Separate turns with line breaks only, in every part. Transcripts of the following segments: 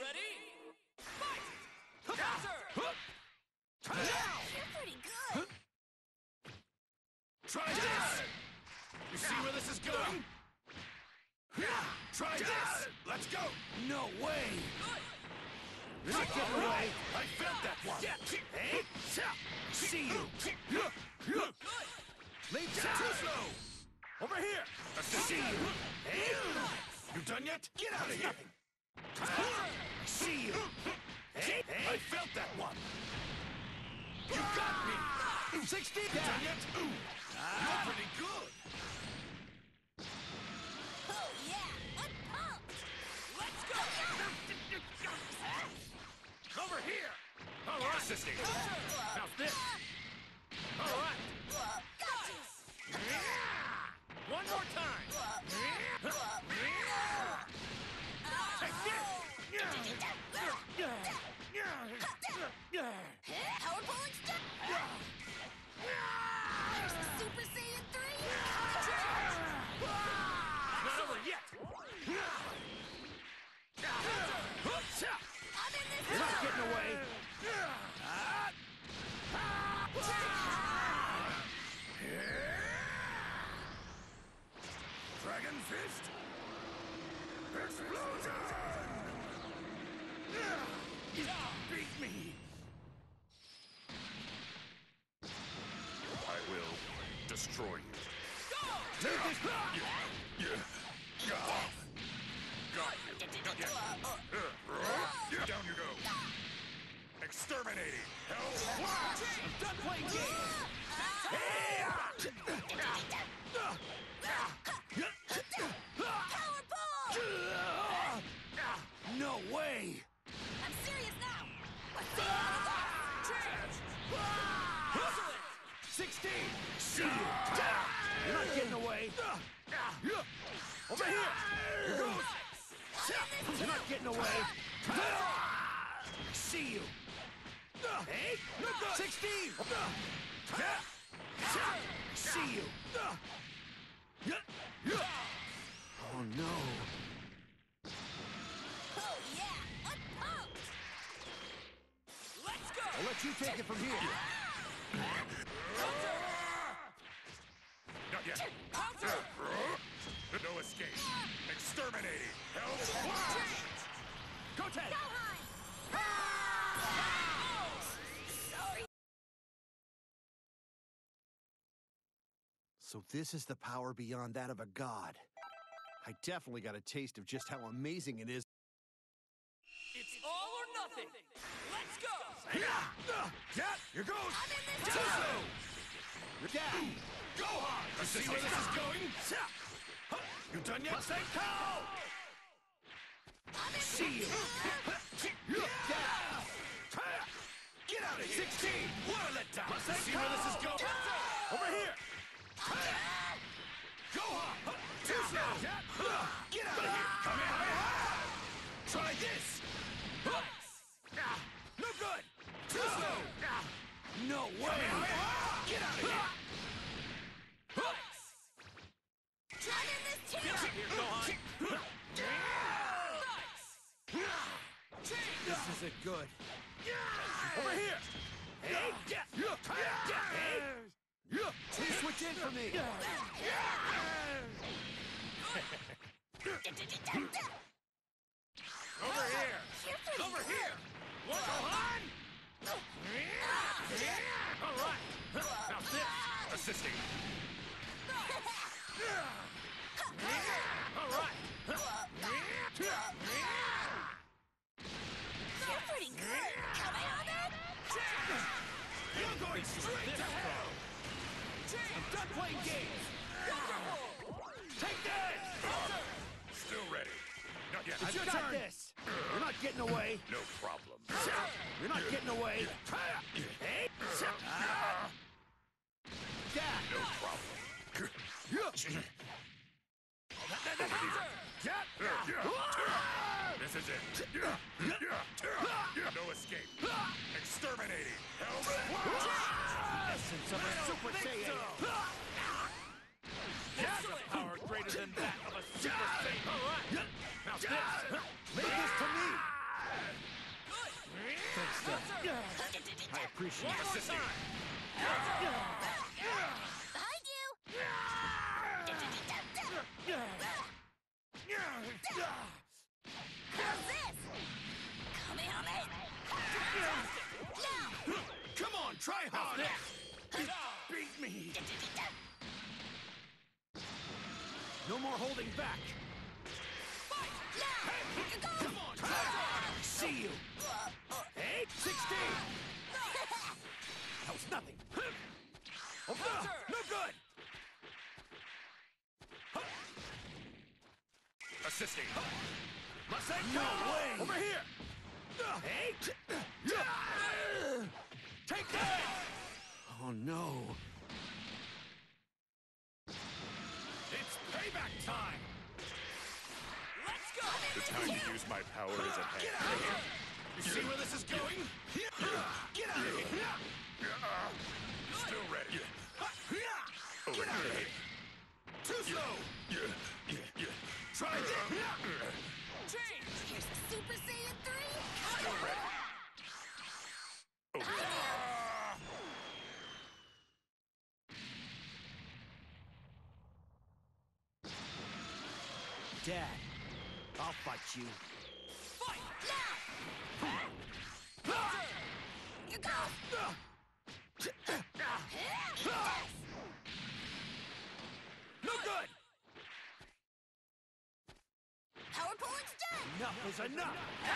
Ready? Fight! Counter!
You're pretty good.
Try this! You see where this is going? Try this! Let's go!
No way!
Good!
Not getting away!
I felt that one!
Hey! See you!
Good!
Leap
Too
down!
slow! Over here!
See you! Hey!
You done yet? Get out of here!
See you! Hey!
I felt that one! You got me!
60
You
down!
done yet? You're pretty good!
Oh yeah, I'm pumped.
Let's go!
Over here! All right, assisting! How's this? All right!
One more time!
Take this!
Power pulling step. There's a Super Saiyan 3.
Not over yet!
I'm in this.
You're not getting away!
Dragon Fist! Explosion!
Beat me!
I will destroy you.
Take this!
Got you. Down you go. Exterminating. Hell Flash!
I'm done playing games!
Power ball.
No way!
I'm serious now. Let's see how it goes.
16! See you! You're not getting away! Over here! Here goes! You're not getting away! See you! Hey! 16! See you! Oh no!
Oh yeah, I'm pumped.
Let's go!
I'll let you take it from here!
Not yet. No escape. Exterminating. Hell Flash!
Go take!
Sorry.
So this is the power beyond that of a god. I definitely got a taste of just how amazing it is.
It's all or nothing! Let's go!
Yeah, here goes.
I'm in this.
Yeah!
Go hard. You see where this is going? You done yet?
Mustang Cow! See you!
Get out of here! 16! What a letdown!
Mustang
See where this is
Cow!
going? Over here! Go on! Too slow! Get out of here! Come here! Try this! No good! Too slow!
No way!
Get out of here!
I'm in this too.
Get out here, Gohan!
This isn't good.
Over here!
Hey! Please switch in for me!
Over here!
You're pretty
Over
good.
here! What, Gohan? All right! Now this! Assisting! All right!
You're pretty good. Kamehameha.
You're going straight to hell!
I'm done playing games!
Take this! Still ready. Not yet.
It's your turn! This. You're not getting away!
No problem.
You're not getting away! Hey! Yeah!
No problem. This is it. No escape. Exterminating. Hell
Essence of a Super Saiyan!
Power greater than that of a Super Saiyan! All right!
Now this.
Leave this to me! appreciate
One more
assisting.
time.
Behind you! How's this? Kamehameha! Now!
Come on, try harder!
Beat me! No more holding back!
Now! You go!
Come on, try harder!
See you! 8-16! That was nothing! Oh, no good!
Assisting.
Masenko! No way! Over here! Hey! Take that! Oh no!
It's payback time!
Let's go.
The time to use my power is at hand.
Get out of here!
You see where this is going?
Get out of here!
Still ready.
Get out of here!
Too slow! Try this!
Change.
Here's the Super Saiyan 3!
Still ready.
Dad, I'll fight you.
Fight.
Now! You go!
No good!
Power pulling's done!
Enough is enough!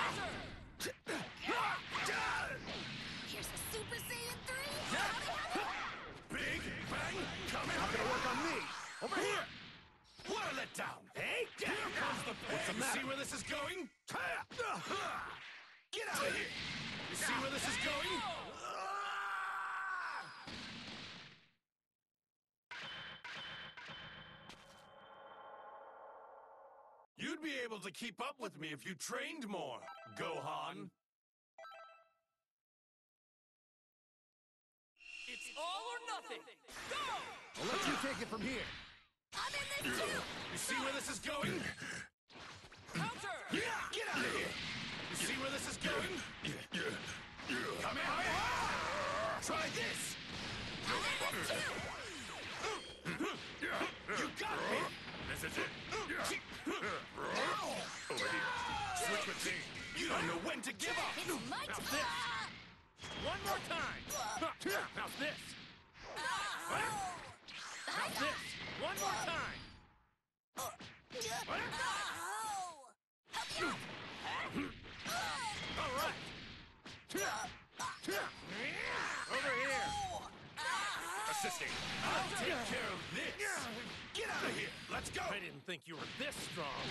Here's the Super Saiyan 3!
Big bang coming!
Not gonna work on me! Over here!
What a letdown!
Hey!
Here comes the pain!
What's the
You
matter?
see where this is going? Get out of here! You see where this is going? You'd be able to keep up with me if you trained more, Gohan.
It's all or nothing. Go.
I'll let you take it from here.
I'm in this too!
You see where this is going?
Counter.
Get out of here! You see where this is going? Kamehameha! Try this!
I'm in this too!
You got me! This is it! Over here! Switch with me! You don't know when to give up!
It's my
Now
turn!
this. One more time. How's this? How's this? One more time.
Help me out!
All right. Over here.
Assisting! I'll take care of this! Get out of here! Let's go!
I didn't think you were this strong.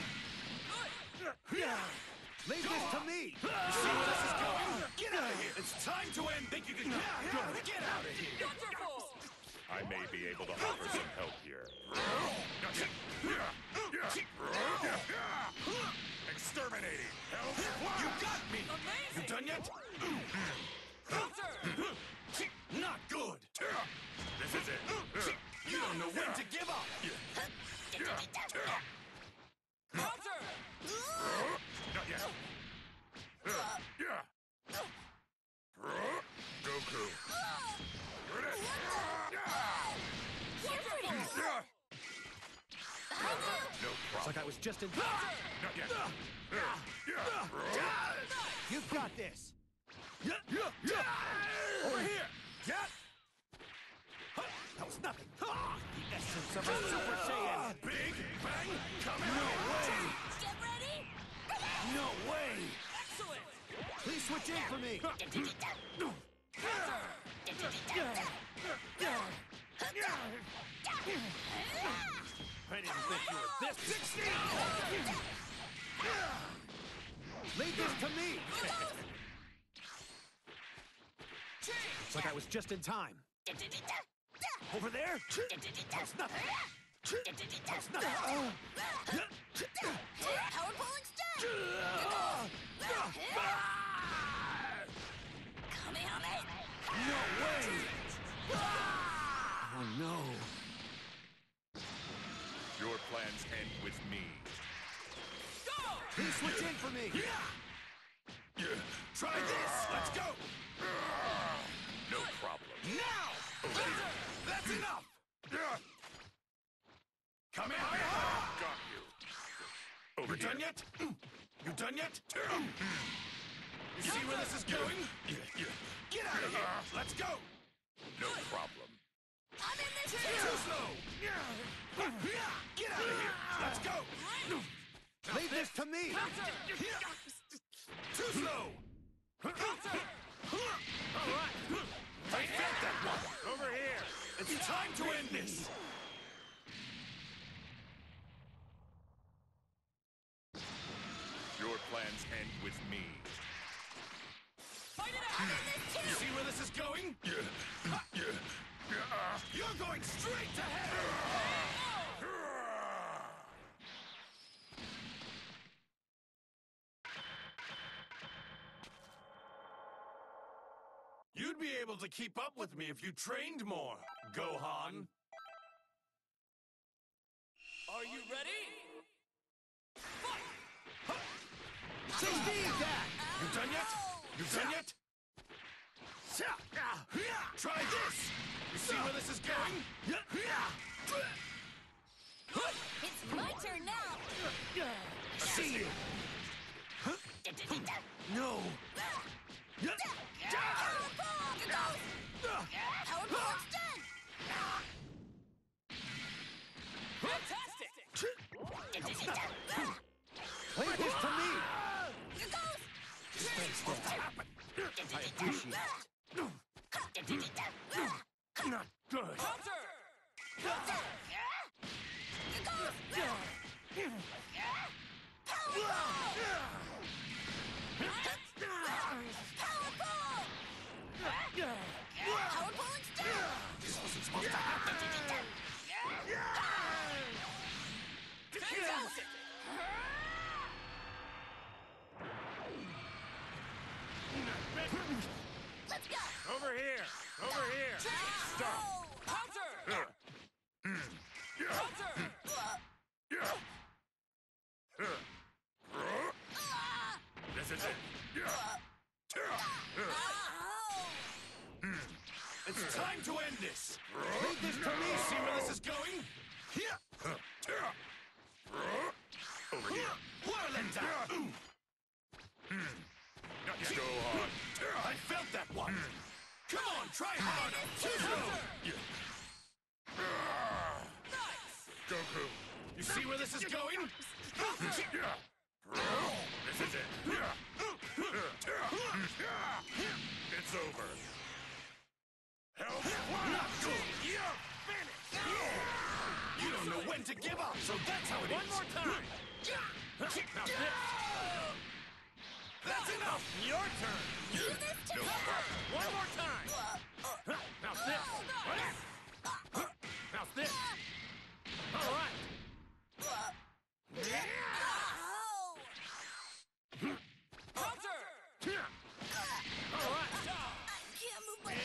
Leave this to me.
See where this is going? Get out of here! It's time to end! Think you can get out of here!
Wonderful.
I may be able to offer some help here.
Exterminating! Help! You got me!
Amazing.
You done yet?
Counter.
Not good! This is it! You don't know when to give up!
Counter.
Not yet!
Goku.
No
Looks
problem.
like I was just in time.
Not yet!
You've got this. Over here. That was nothing. The essence of a Super Saiyan.
Big bang coming!
No way.
Get ready!
No way.
Excellent.
Please switch in for me. I didn't think you were this. 16. Leave this to me. Looks like I was just in time. Over there? That's nothing. That's nothing.
Power pulling's done! Kamehameha!
No way. Oh no.
Your plans end with me.
Please switch in for me.
Try this! Let's go! enough! Come in!
Got you. Over
You done
here.
yet? You done yet? You see where this is going? Get out of here! Let's go!
No problem.
I'm in this
Too
too!
slow! Get out of here! Let's go!
Leave this to me!
Too slow! Alright! I felt that one!
Over here!
It's time to end this!
Your plans end with me.
Fight it
I'm
out!
in this
You
too!
see where this is going? You're going straight to hell! You'd be able to keep up with me if you trained more, Gohan.
Are you ready? Fight!
You done yet? You done yet? Try this! You see where this is going?
It's my turn now!
See you! No!
Power ball! It goes! Power ball extend!
Fantastic!
Leave this to me!
It goes!
I appreciate it.
Not good!
Counter!
It goes! Power ball! Power ball! Power ball extend!
This wasn't supposed to happen!
Fantastic!
Let's go!
Over here! Over here!
Stop!
Counter! Counter!
This is it.
It's time to end this!
Leave this to me!
See where this is going?
Over here.
Whirlenda!
Go on.
I felt that one! Come on, try harder! Too slow!
Nice!
Goku.
You see where this is going?
This is it. It's over. Help!
Not good! You're finished! You don't know when to give up, so that's how it is!
One more time! Now this!
That's enough!
Your turn! One more time! Now this! Now this! All right!
Counter!
All right!
I can't move my body!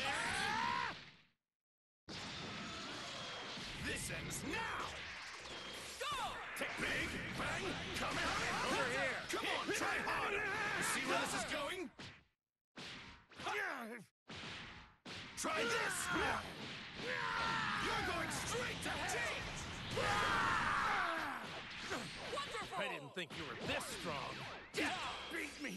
This ends now!
Go!
Take big, bang, come out!
Over here!
Come on, try harder! You see where this is going? Try this! You're going straight to hell!
Wonderful!
I didn't think you were this strong.
Beat me!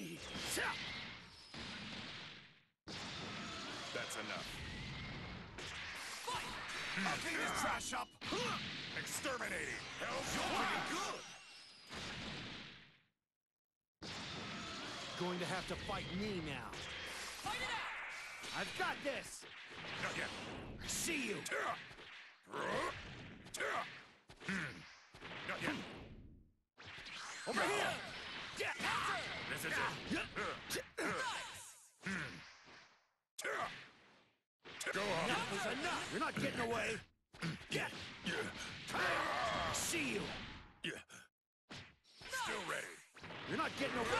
That's enough.
Fight!
I'll clean this trash up!
Exterminating. Help!
You're pretty good!
Going to have to fight me now.
Fight it out!
I've got this!
Not yet.
See you!
Not yet.
Over here!
Counter!
This is it. Go on.
Enough is enough! You're not getting away!
See you!
Still ready.
You're not getting away!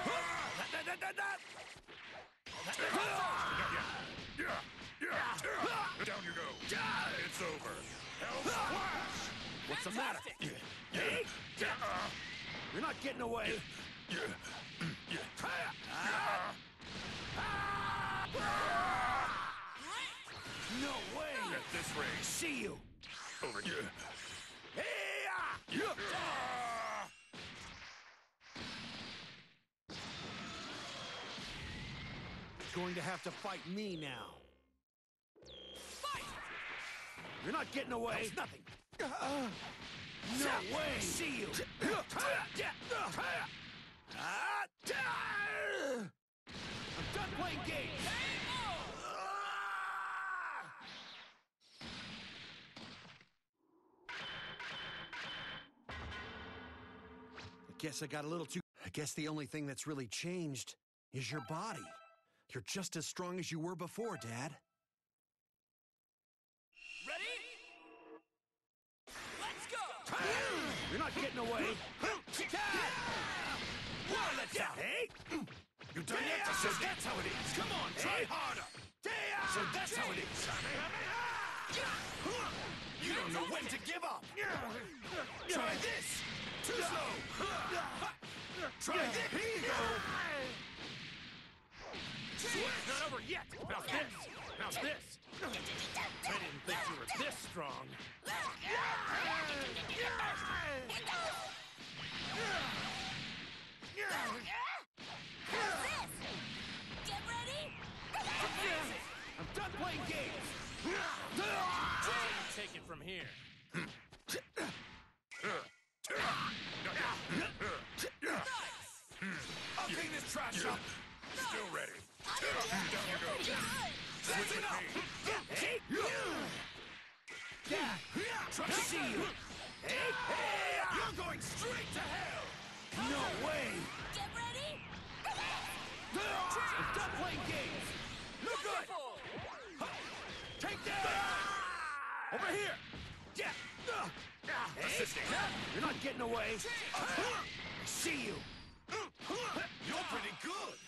Down you go. It's over. Hell splash.
What's the matter?
Fantastic!
You're not getting away!
No way!
Get this race.
See you.
Over here.
Hey-ya! Going to have to fight me now.
Fight!
You're not getting away. That's nothing. No way. See you. I'm done playing games. I guess the only thing that's really changed is your body. You're just as strong as you were before, Dad.
Ready? Let's go!
You're not getting away. Let's out. Hey!
You done yet? So that's how it is. Come on, try harder. So that's how it is. You don't know when to give up. Try this. Too slow. Try this. Here you go.
It's not over yet! Now this! Now this! I didn't think you were this strong.
How's this? Get ready?
I'm done playing games.
Take it from here.
I'll clean this trash up.
Still ready.
Down you go.
That's enough.
Hey! Try to see you. Hey!
You're going straight to hell.
No way!
Get ready?
I'm done playing games. No good. Take that! Over here. Hey!
Assisting.
You're not getting away. I see you.
You're pretty good.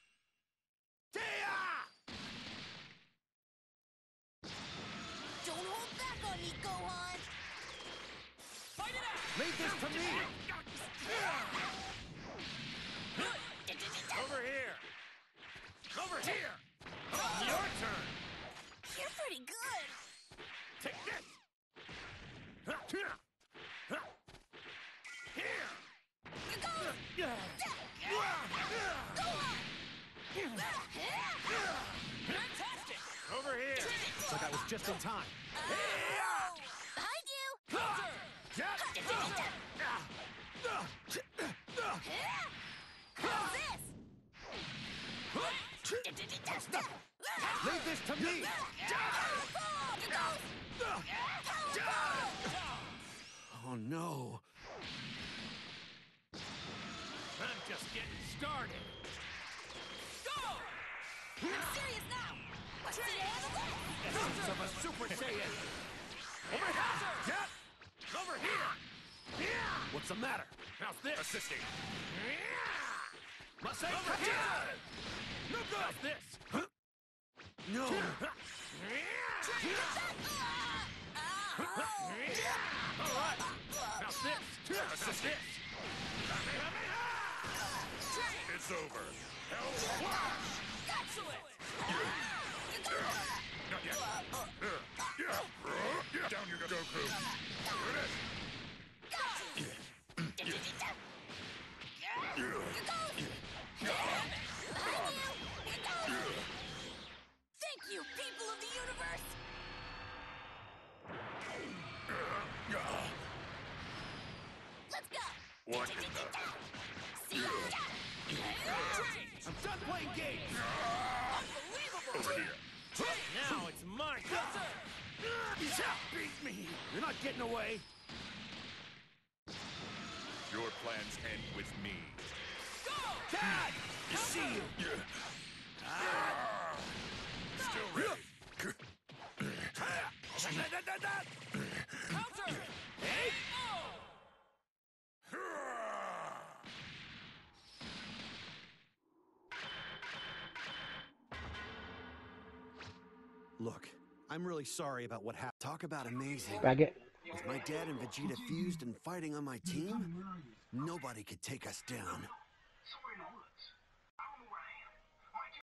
Don't hold back on me, Gohan.
Fight it out!
Leave this to me.
Over here! Over here! Your turn!
You're pretty good.
Take this! Here!
You go.
Fantastic! Over here!
Looks like I was just in time.
Behind you. How's this?
Leave this to me. Oh no.
I'm just getting started. Go!
I'm serious now. What's the handle this?
Essence of a Super Saiyan.
Over here!
What's the matter?
How's this?
Assisting.
Must I
Over
catch
here!
it? No good.
How's this?
No.
All right. How's this? How's this?
It's over. Hell splash.
Excellent!
Not yet. Down you go, Goku. Here it is.
Thank you, people of the universe! Let's go!
What in the...
See ya!
I'm done playing games.
Over here.
Now it's my turn!
Beat me. You're not getting away.
Your plans end with me.
Dad! I see you.
Still ready.
Counter!
Hey! Look, I'm really sorry about what happened. Talk about amazing.
Bracket.
With my dad and Vegeta fused and fighting on my team, nobody could take us down.